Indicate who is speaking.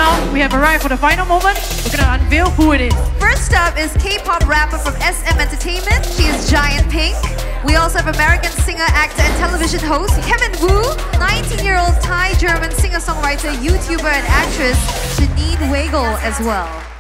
Speaker 1: now we have arrived for the final moment. We're gonna unveil who it is.
Speaker 2: First up is K-pop rapper from SM Entertainment. She is Giant Pink. We also have American singer, actor, and television host Kevin Wu. 19-year-old Thai-German singer-songwriter, YouTuber, and actress Janine Weigel as well.